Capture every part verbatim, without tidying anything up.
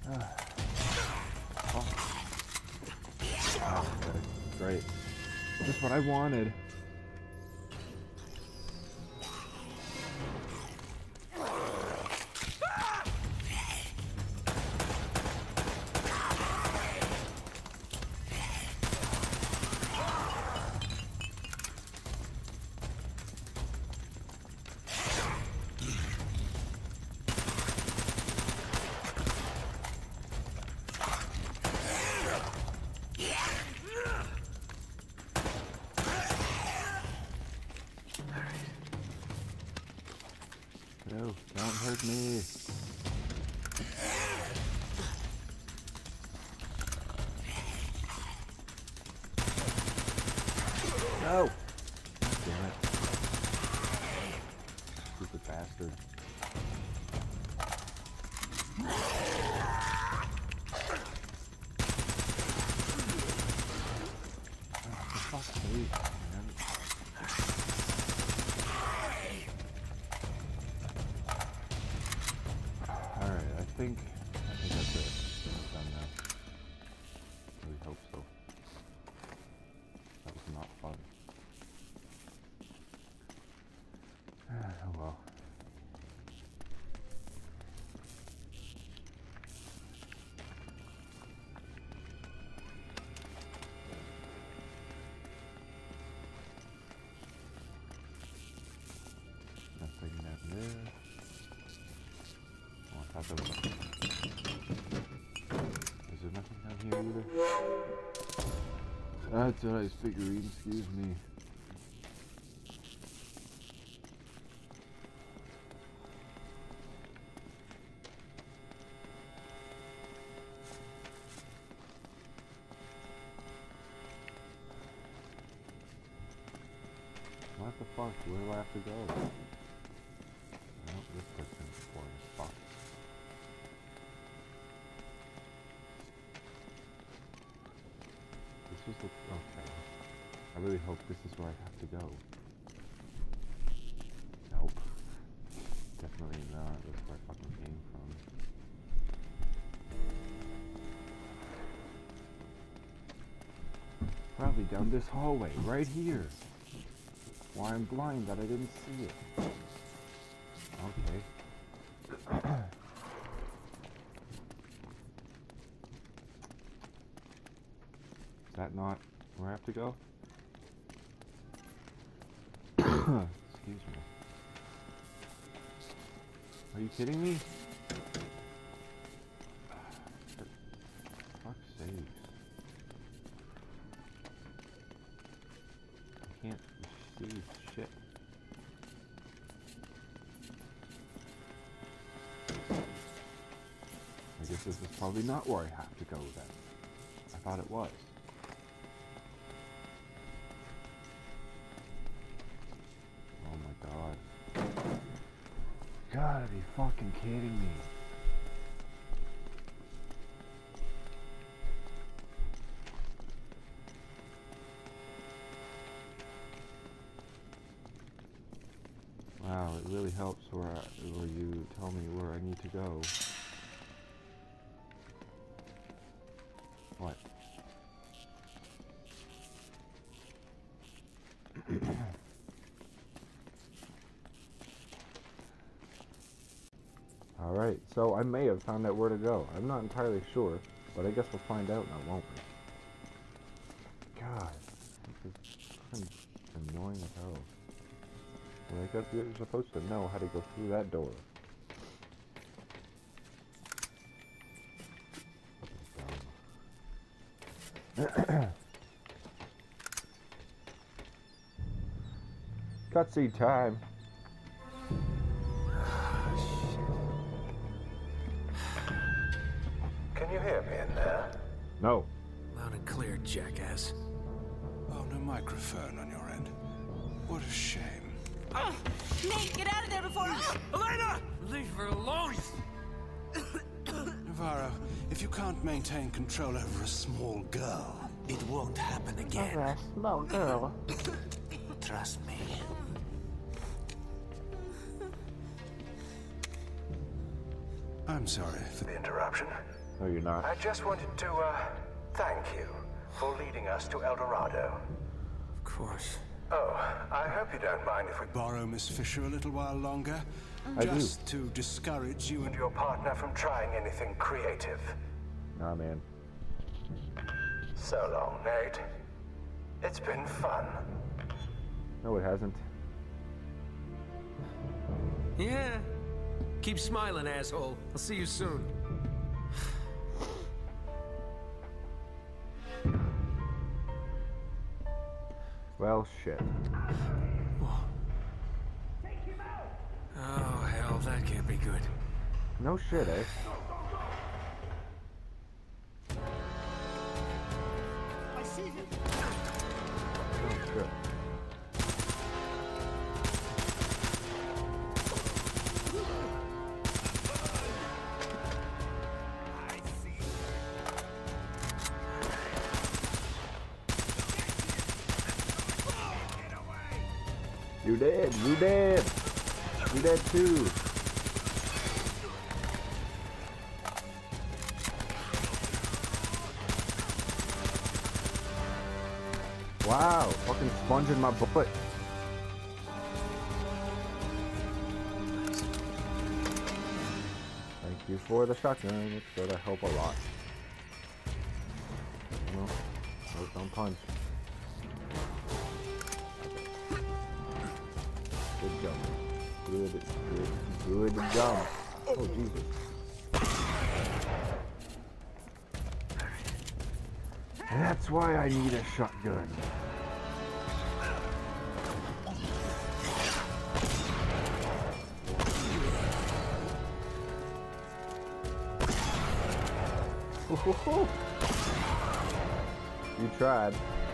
Oh, okay. Great. Just what I wanted. No, don't hurt me. No! Damn it. Stupid bastard. Oh, for fuck's sake, man. Alright, I think, I think that's it. It's done now. I really hope so. That was not fun. Oh well. Nothing down there. Oh, I thought there was nothing. Is there nothing down here either? That's what I was figuring, excuse me. What the fuck? Where do I have to go? Oh, this person's for the fuck. This was the... okay. I really hope this is where I have to go. Nope. Definitely not. That's where I fucking came from. Probably down this hallway, right here. Why I'm blind that I didn't see it. Okay. Is that not where I have to go? Excuse me. Are you kidding me? For fuck's sake. I can't see shit. I guess this is probably not where I have to go then. I thought it was. Oh my god. Gotta be fucking kidding me. Wow, it really helps where, I, where you tell me where I need to go. What? Alright, so I may have found out where to go. I'm not entirely sure, but I guess we'll find out now, won't we? God, this is fucking annoying as hell. Well, I guess you're supposed to know how to go through that door. Cutscene time. Can you hear me in there? No. Loud and clear, jackass. Oh, no microphone on your end. What a shame. Uh, Nate, get out of there before... Uh, Elena! Leave her alone! Navarro, if you can't maintain control over a small girl, it won't happen again. Over a small girl. Trust me. I'm sorry for the interruption. No, you're not. I just wanted to, uh, thank you for leading us to El Dorado. Of course. Oh, I hope you don't mind if we borrow Miss Fisher a little while longer. I Just to discourage you and your partner from trying anything creative. Nah, man. So long, Nate. It's been fun. No, it hasn't. Yeah. Keep smiling, asshole. I'll see you soon. Well, shit. Oh, hell, that can't be good. No shit, eh? I see him. Oh, shit. You dead, you dead. You dead too. Wow, fucking sponge in my butt. Thank you for the shotgun, it's gonna help a lot. You know, no, don't punch. Good jump. Good, good, good jump. Oh, Jesus. And that's why I need a shotgun. You tried.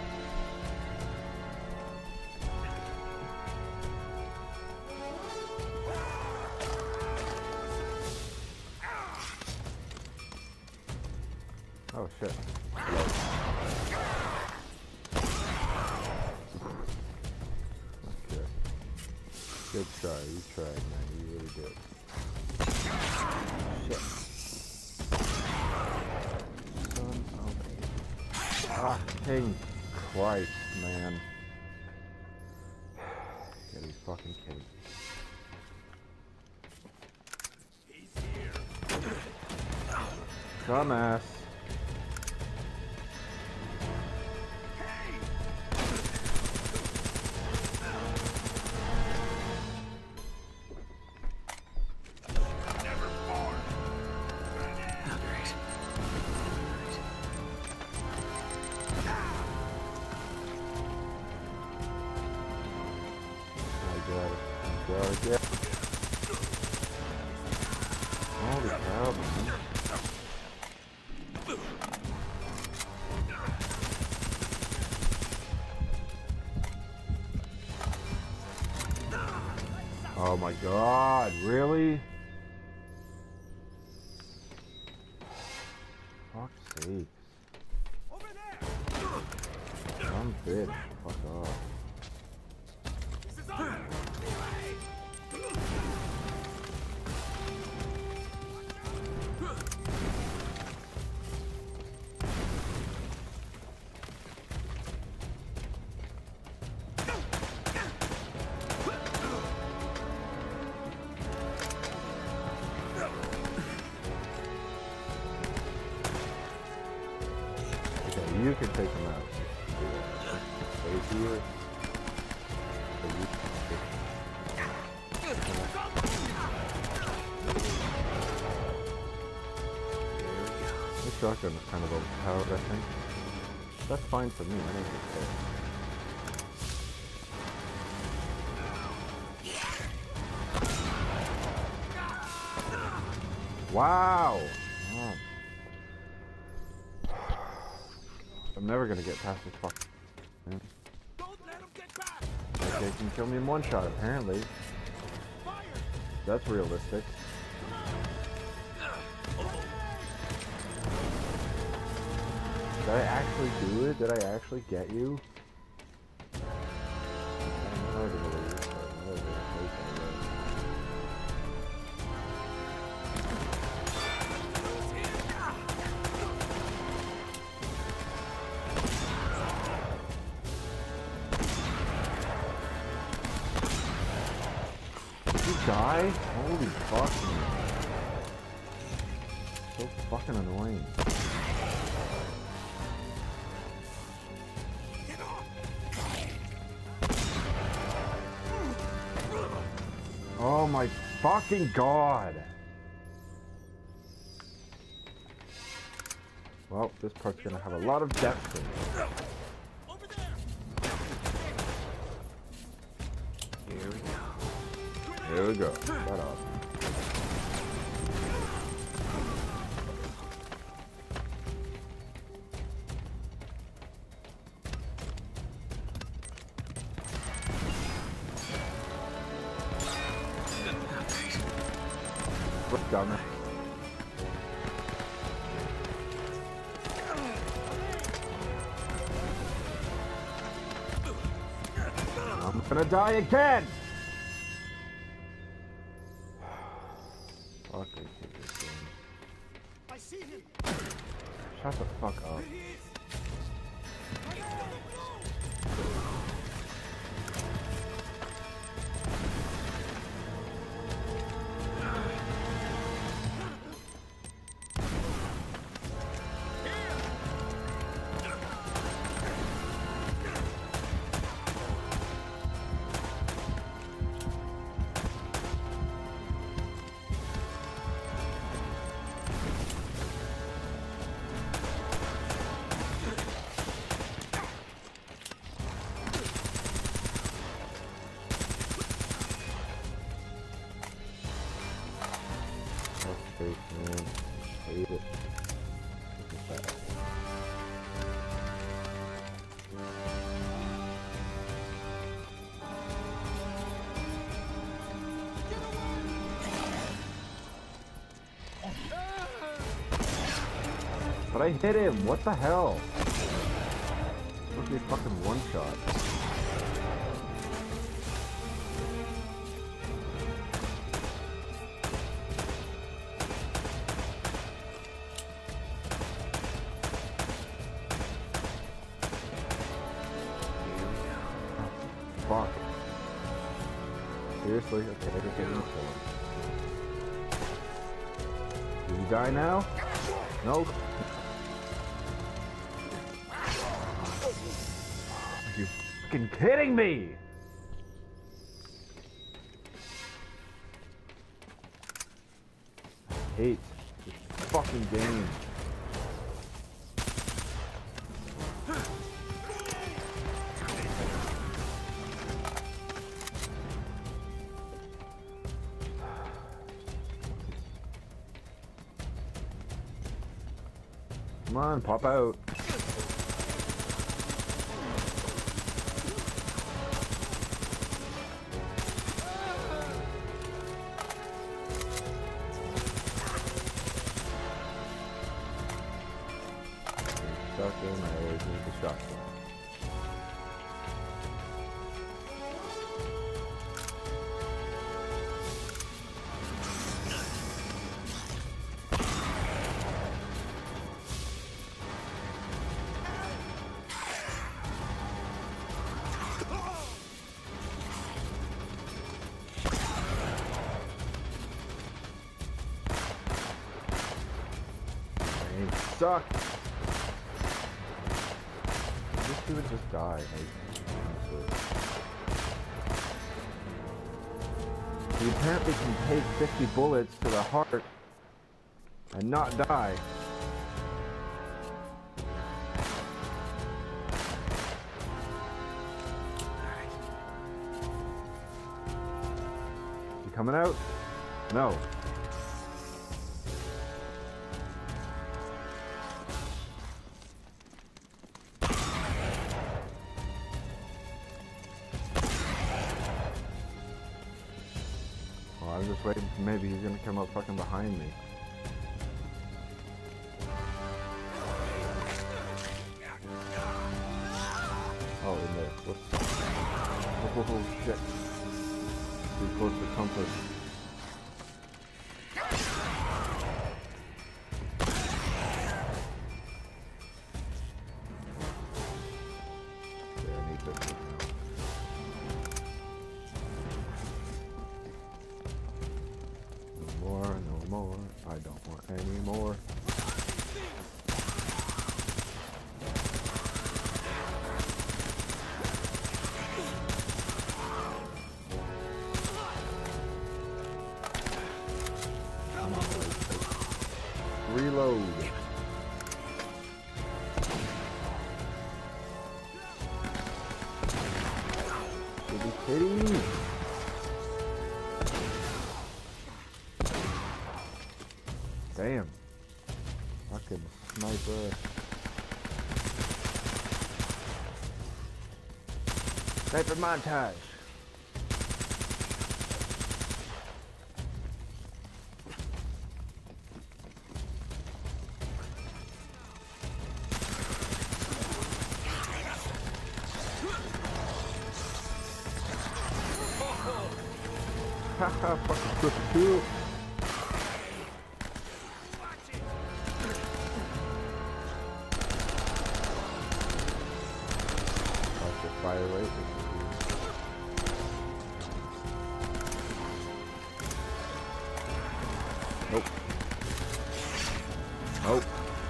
Oh shit. Okay. Good try, you tried, man. You really did. Shit. Son of a... Ah, King Christ, man. Get these fucking kidding. Dumbass. Holy cow, man. Oh my god, really? Fuck's sake. Some bitch, fuck off. You can take them out. Stay here. This shotgun is kind of overpowered, I think. That's fine for me. I don't care. Wow! Oh. I'm never gonna get past this fuck. Yeah. Don't let him get back. Okay, it can kill me in one shot, apparently. Fire. That's realistic. Did I actually do it? Did I actually get you? I don't know how to believe it, but whatever. At least I did. die? Holy fuck, man. So fucking annoying. Oh my fucking god! Well, this part's gonna have a lot of depth in it. Here we go. Here we go. Shut up. What's down there? I'm gonna die again! Fuck, I hate this game. I see him. Shut the fuck up. Man, hate it. This is bad. But I hit him. What the hell? It's supposed to be a fucking one shot. Fuck. Seriously? Okay, I just get him killed. Did he die now? No. Are you fucking kidding me? I hate this fucking game. Come on, pop out. Stuck in, I always need the shotgun. Suck. This dude would just die. Like, honestly. He apparently can take fifty bullets to the heart and not die. You coming out? No. I'm just waiting for maybe he's gonna come up fucking behind me. Oh, in there. Whoops. Oh, oh, shit. Too close for comfort. Yeah, I need this one now. don't work anymore. Reload. Kitty kitty. Damn. Fucking sniper. Sniper montage. Haha, fucking triple kill. Watch it fire away. Nope. Nope.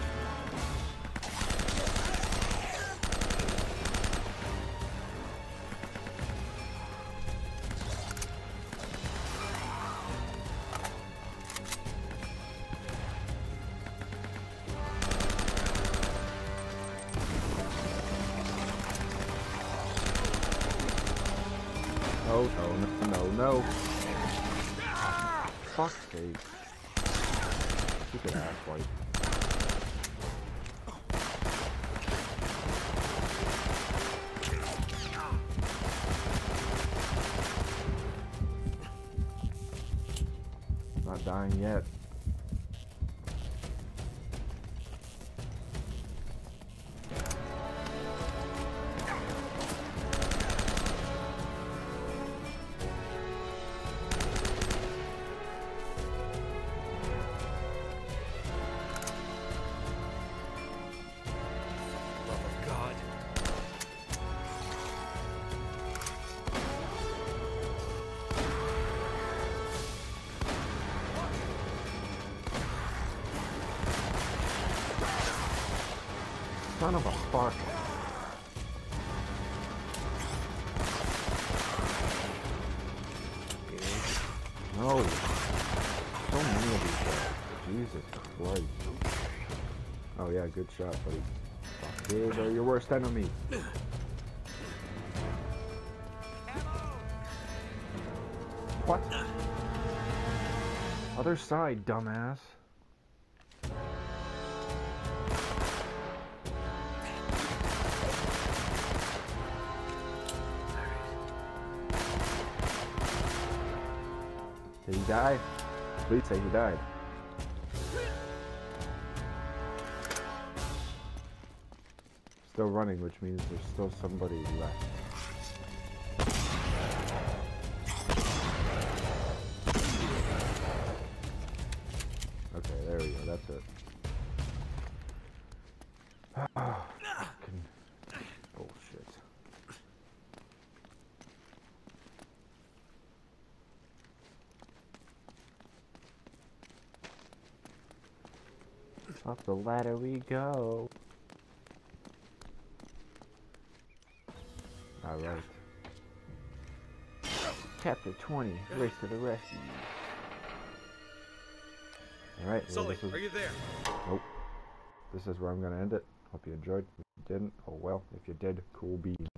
Oh, no, no, no, no. Fuck's sake. Stupid ass wipe. Not dying yet. Son of a fuck. No. So many of these guys. Jesus Christ. Oh yeah, good shot, buddy. Fuck, dude, they're your worst enemy. What? Other side, dumbass. Did he die? Please say he died. Still running, which means there's still somebody left. Okay, there we go, that's it. Fucking bullshit. Up the ladder we go. Alright. Chapter twenty, Race to the Rescue. Alright, well, Sully, this is... are you there? Nope. This is where I'm gonna end it. Hope you enjoyed. If you didn't, oh well. If you did, cool beans.